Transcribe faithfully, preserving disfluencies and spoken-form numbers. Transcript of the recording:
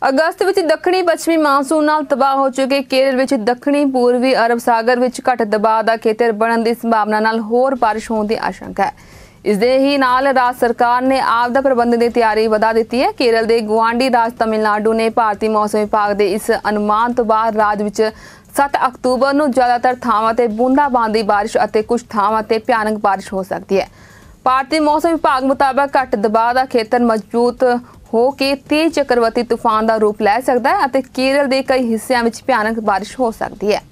अगस्त विच दक्षिणी पश्चिमी मानसून नाल तबाह हो चुके केरल विच दक्षिणी पूर्वी अरब सागर विच घट दबाव का खेतर बनने की संभावना नाल होर बारिश होने की आशंका है। इस दे ही नाल राज्य सरकार ने आपदा प्रबंधन की तैयारी बढ़ा दी है। केरल के गुआढ़ी राज तमिलनाडु ने भारतीय मौसम विभाग के इस अनुमान तो बाद राज्य विच सत्त अक्तूबर को ज़्यादातर थावां ते बूंदाबांदी बारिश और कुछ थावां ते भयानक बारिश हो सकती है। भारतीय मौसम विभाग मुताबिक घट दबाव का खेतर मजबूत हो के तेज चक्रवाती तूफान का रूप लै सकता है और केरल के कई हिस्सों में भयानक बारिश हो सकती है।